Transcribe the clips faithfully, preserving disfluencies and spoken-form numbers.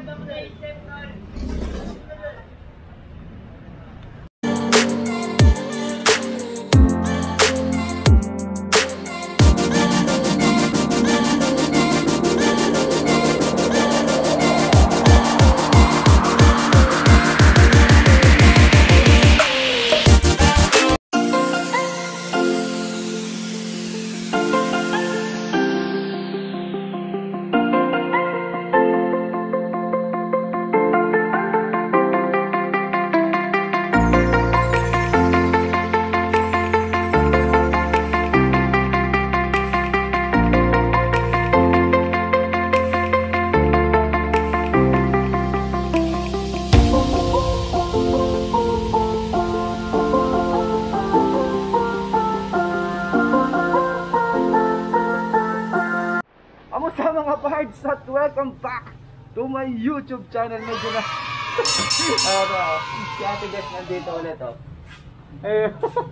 Kamusta mga pards at welcome back to my YouTube channel. Medyo na ano, si Ate Guys nandito ulit oh. Hey.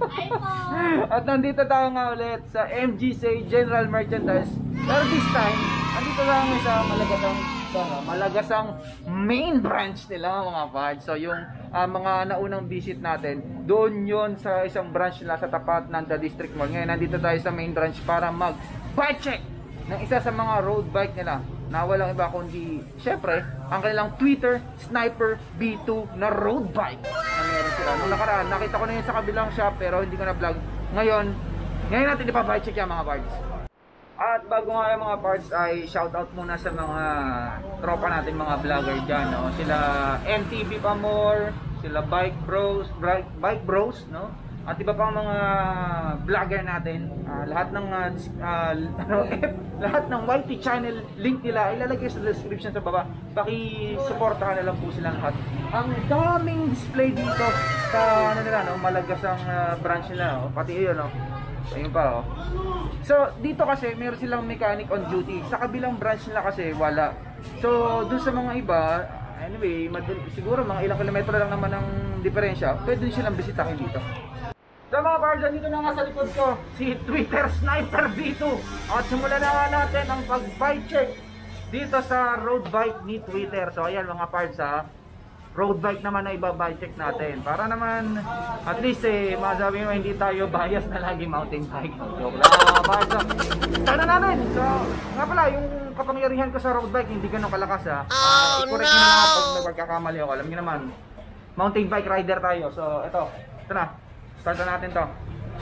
At nandito tayo nga ulit sa M G C General Merchandise. Pero this time, nandito lang sa Malagasang ano, Malagasang main branch nila mga pards. So yung uh, mga naunang visit natin, doon yon sa isang branch nila sa tapat ng The District Mall. Ngayon nandito tayo sa main branch para mag bike check ng isa sa mga road bike nila na walang iba kundi syempre ang kanilang Twitter Sniper B two na road bike na meron sila. Nung nakaraan nakita ko na yun sa kabilang shop pero hindi ko na vlog. Ngayon, ngayon natin ipa-bike check yung mga parts. At bago nga yung mga parts ay shoutout muna sa mga tropa natin mga vlogger dyan, no? Sila M T V Pamor, sila Bike Bros, Bike, Bike Bros, no? At iba pang mga vlogger natin, uh, lahat ng uh, uh, lahat ng Y T channel link nila ilalagay sa description sa baba. Paki-suportahan na lang po sila lahat. Ang daming display dito sa ano nila, no, Malagasang uh, branch nila, no? Pati 'yun, no. Ayun pa, oh. So dito kasi meron silang mechanic on duty. Sa kabilang branch nila kasi wala. So doon sa mga iba, anyway, siguro mga ilang kilometro lang naman ang diferensya. Pwede din silang bisitahin dito. So mga pards, dito na nga sa likod ko si Twitter Sniper B two. At simulan na nga natin ang pag-bike check dito sa road bike ni Twitter. So ayan mga pards, ha, road bike naman na iba-bike check natin para naman at least eh masabi mo hindi tayo bias na lagi mountain bike. Joke lang mga pards. Sana natin. So nga pala, yung kapangyarihan ko sa road bike hindi ganun kalakas, ha. uh, I-correct nyo na lang pag nagkakamali ako. Alam nyo naman, mountain bike rider tayo. So ito, ito na, start na natin to.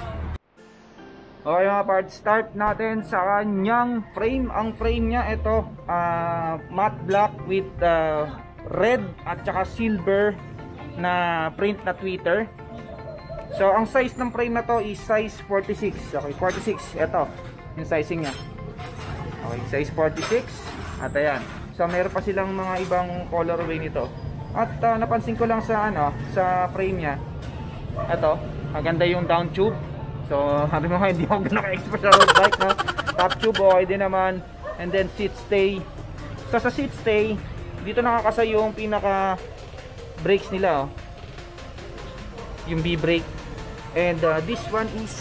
Okay mga parts, start natin sa kanyang frame. Ang frame niya ito, uh, matte black with uh, red at saka silver na print na Twitter. So ang size ng frame na to is size forty-six. Okay, forty-six, ito yung sizing niya. Okay, size forty-six. At ayan, so meron pa silang mga ibang colorway nito. At uh, napansin ko lang sa ano, sa frame niya, ito, maganda yung down tube. So sabi mo nga hindi ako naka-expert sa road bike, no? Top tube okay din naman. And then seat stay. So sa seat stay, dito nakakasa yung pinaka brakes nila, oh. Yung B-brake. And uh, this one is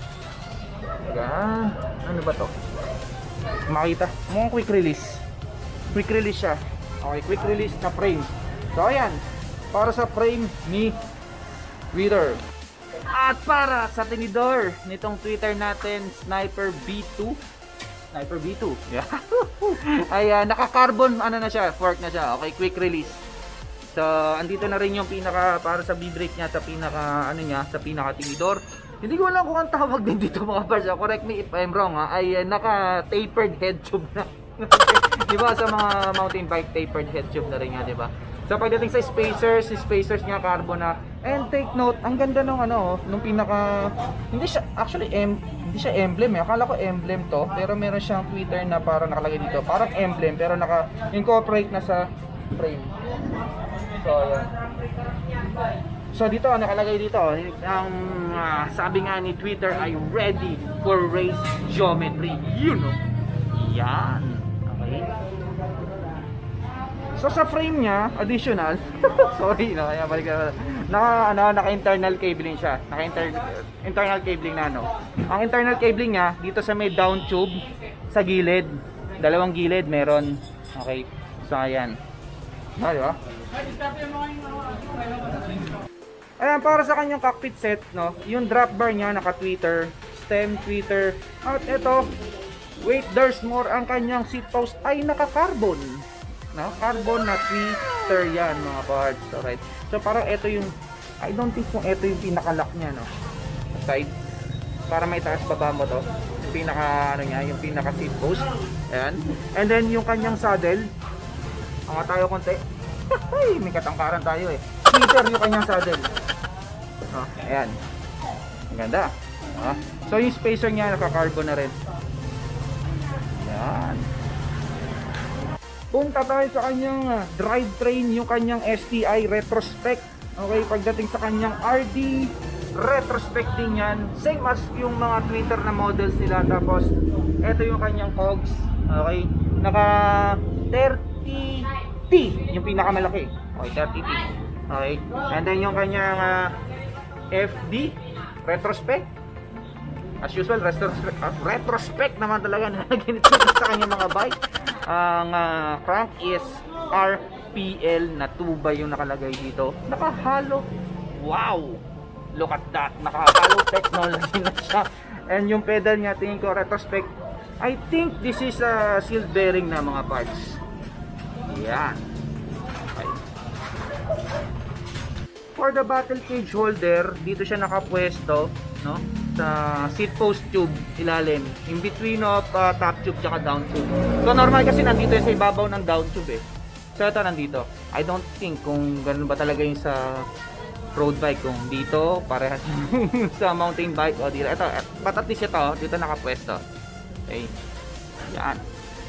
ah, ano ba to? Makita, mukhang quick release. Quick release siya. Okay, quick release na frame. So ayan, para sa frame ni Twitter. At para sa tinidor nitong Twitter natin, Sniper B two. Sniper B two. Yeah. Ay uh, naka-carbon ano na siya, fork na siya. Okay, quick release. So andito na rin yung pinaka para sa B-brake niya, sa pinaka ano niya, sa pinaka tinidor. Hindi ko alam kung ang tawag din dito mga parts. Correct me if I'm wrong, ha. Ay uh, naka-tapered head tube na. Di ba sa mga mountain bike, tapered head tube na rin nga, di ba? So pagdating sa spacers, si spacers niya carbon na. And take note, ang ganda nung ano, nung pinaka hindi siya actually em, hindi siya emblem eh. Akala ko emblem to, pero meron siyang Twitter na parang nakalagay dito. Parang emblem pero naka-incorporate na sa frame. So ayan. So dito nakalagay dito, ang uh, sabi nga ni Twitter ay ready for race geometry. You know. Yan. Okay. So sa frame niya, additional, sorry, no, kaya balik na, naka, ano, naka internal cabling siya, naka inter, internal cabling na, no. Ang internal cabling niya, dito sa may down tube, sa gilid, dalawang gilid meron, okay, so ayan. Ah, di ba? Ayan, para sa kanyang cockpit set, no, yung drop bar niya naka-tweeter, stem tweeter, at ito, wait, there's more, ang kanyang seat post ay naka-carbon, no, carbon na tweeter yan mga parts. Alright, so parang ito yung, I don't think kung ito yung pinaka-lock niya, no, side, para may taas baba mo to, yung pinaka, ano niya, yung pinaka-seat post, ayan, and then yung kanyang saddle, ang tayo konti, ay, may katangkaran tayo eh, tweeter yung kanyang saddle. Oh, ayan. Ang ganda. Ah. So yung spacer niya naka-carbon na rin. Ayan. Punta tayo sa kanyang uh, drivetrain, yung kanyang S T I retrospect. Okay, pagdating sa kanyang R D retrospect din yan. Same as yung mga Twitter na models nila. Tapos, ito yung kanyang cogs. Okay, naka thirty T yung pinakamalaki. Okay, thirty T. Okay, and then yung kanyang uh, F D retrospect, as usual retrospect, uh, retrospect naman talaga na ganito sa kanyang mga bike. Ang uh, crank is R P L na tuba yung nakalagay dito, naka-hollow. Wow, look at that, naka-hollow technology na siya. And yung pedal niya, tingin ko retrospect, I think this is a uh, sealed bearing na mga parts. Yan. Okay. For the battle cage holder, dito siya nakapwesto, no? Sa seat post tube ilalim, in between of uh, top tube at down tube. So normal kasi nandito sa ibabaw ng down tube eh. So ito nandito. I don't think kung ganun ba talaga yung sa road bike, kung dito parehas sa mountain bike o dito. Ito, but at least ito, dito nakapwesto. Okay. Yan.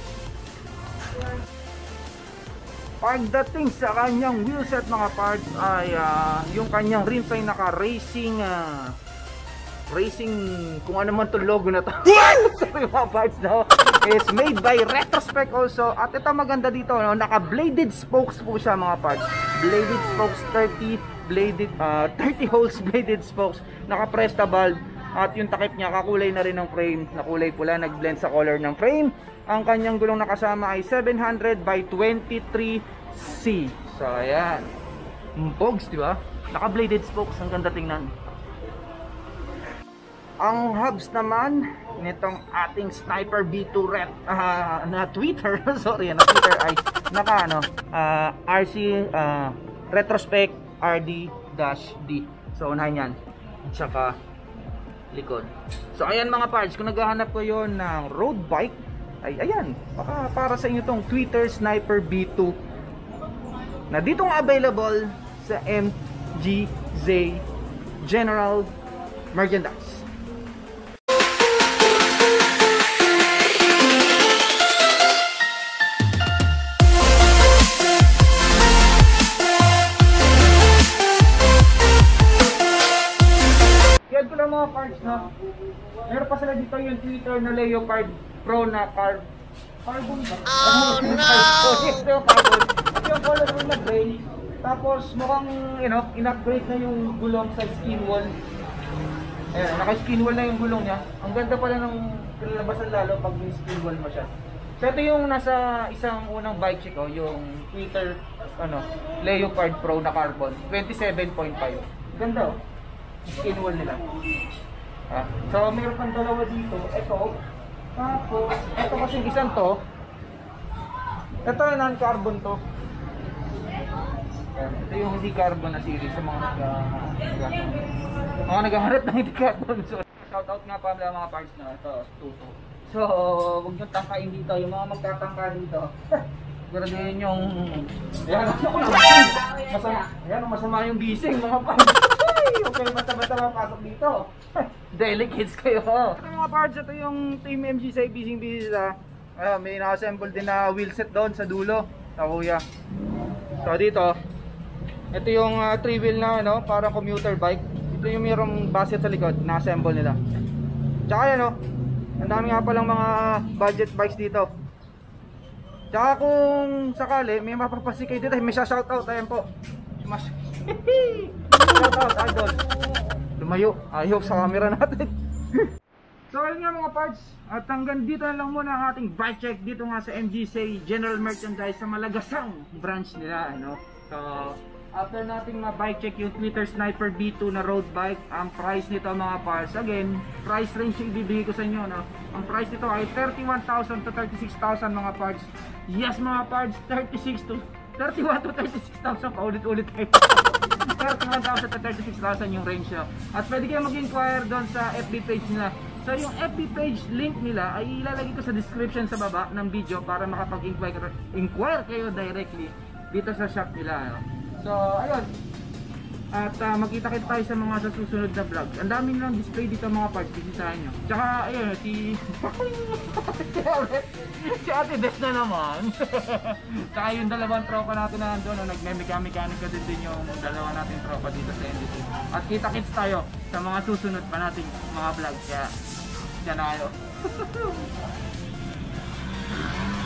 Pagdating sa kanyang wheelset mga parts ay uh, yung kanyang rims ay naka racing uh, racing kung ano man to logo na to. Sorry mga parts, no, is made by Retrospect also. At ito maganda dito, no, naka bladed spokes po siya mga parts. Bladed spokes, thirty bladed uh, thirty holes bladed spokes, naka Presta valve. At yung takip niya kakulay na rin ng frame, na kulay pula, nag-blend sa color ng frame. Ang kanyang gulong nakasama ay seven hundred by twenty-three C. So ayan, pogs, di ba? Naka-bladed spokes, ang ganda tingnan. Ang hubs naman nitong ating Sniper B two Ret uh, na Twitter, sorry, na Twitter ay naka ano, uh, R C uh, Retrospect R D D. So unahin yan, tsaka likod. So ayan mga parts, kung naghahanap ko yon ng road bike, ay ayan, baka para sa inyo tong Twitter Sniper B two na ditong available sa M G Z General Merchandise. Yan ko lang mga parts, no? Meron pa sila dito yung Twitter na Leopard Pro na car carbon ba? Oh no! Ito yung carbon. Ito yung color na gray. Tapos mukhang, you know, in-upgrade na yung gulong sa skin wall. Ayan, naka-skin wall na yung gulong niya. Ang ganda pala ng kinalabasan lalo pag may skin wall mo siya. So ito yung nasa isang unang bike check ko, yung Twitter ano, Leopard Pro na carbon, twenty-seven point five. Ganda oh. Skin wall nila. Ah, so mayroon pang dalawa dito. Ito. Tapos, ito kasing isang to. Ito yung non-carbon to. Ito yung hindi carbon na series sa mga nag mga naghahanap ng hindi carbon. So, shout out nga pa mga parts na ito, tuto. So, huwag nyo tangkain dito. Yung mga magtatangka dito. Siguraduhin yung ayan, masama, ayan, masama yung gising mga parts. Okay, basta-basta mapasok dito. Delicates kayo. Ito mga parts, ito yung Team M G sa Bising Busy sa uh, may naka-assemble din na wheelset doon sa dulo sa kuya. So dito, ito yung uh, three wheel na ano, parang commuter bike. Ito yung mayroong basket sa likod, na-assemble nila. Tsaka yan o, ang dami nga palang mga budget bikes dito. Tsaka kung sakali may mapapasi kayo dito, may shoutout, ayan po. Mas shoutout idol. Lumayo, ayaw sa camera natin. So ayun nga mga parts, at hanggang dito na lang muna ang ating bike check dito nga sa M G C General Merchandise sa Malagasang branch nila, ano. So after nating ma-bike check yung Twitter Sniper B two na road bike, ang price nito mga parts, again, price range yung ibibigay ko sa inyo, no. Ang price nito ay thirty-one thousand to thirty-six thousand mga parts. Yes mga parts, thirty-six to thirty-one to thirty-six thousand, paulit-ulit tayo. thirty-one thousand to thirty-six thousand yung range nyo. At pwede kayo mag-inquire doon sa F B page nila. So yung F B page link nila ay ilalagay ko sa description sa baba ng video para makapag-inquire inquire kayo directly dito sa shop nila, ano? So ayun. At uh, magkita-kita tayo sa mga sa susunod na vlog. Ang dami nilang display dito mga parts, bisitahin nyo. Tsaka ayun, si si Ate Des na naman. Tsaka yung dalawang tropa natin na nandun, no, nagme-mechanic-mechanic din din yung dalawa nating tropa dito sa N D T. At kita-kits tayo sa mga susunod pa nating mga vlog. Kaya, dyan na kayo.